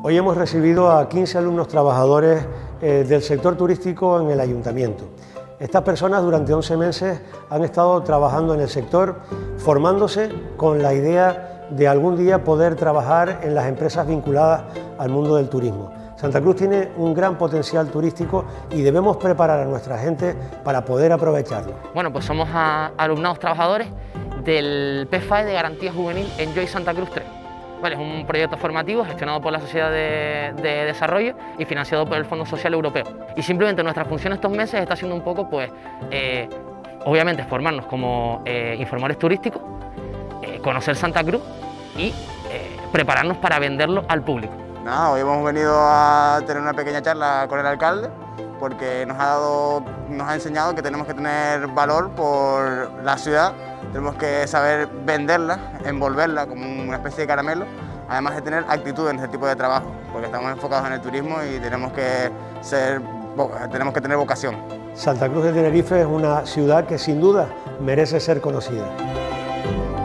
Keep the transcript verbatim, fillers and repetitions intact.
Hoy hemos recibido a quince alumnos trabajadores eh, del sector turístico en el Ayuntamiento. Estas personas durante once meses han estado trabajando en el sector, formándose con la idea de algún día poder trabajar en las empresas vinculadas al mundo del turismo. Santa Cruz tiene un gran potencial turístico y debemos preparar a nuestra gente para poder aprovecharlo. Bueno, pues somos a, alumnados trabajadores del P F A E de Garantía Juvenil Enjoy Santa Cruz tres. Vale, es un proyecto formativo gestionado por la Sociedad de, de Desarrollo y financiado por el Fondo Social Europeo. Y simplemente nuestra función estos meses está siendo un poco, pues, eh, obviamente formarnos como eh, informadores turísticos, eh, conocer Santa Cruz y eh, prepararnos para venderlo al público. Nada, hoy hemos venido a tener una pequeña charla con el alcalde porque nos ha, dado, nos ha enseñado que tenemos que tener valor por la ciudad, tenemos que saber venderla, envolverla como una especie de caramelo, además de tener actitud en este tipo de trabajo, porque estamos enfocados en el turismo y tenemos que, ser, tenemos que tener vocación. Santa Cruz de Tenerife es una ciudad que sin duda merece ser conocida.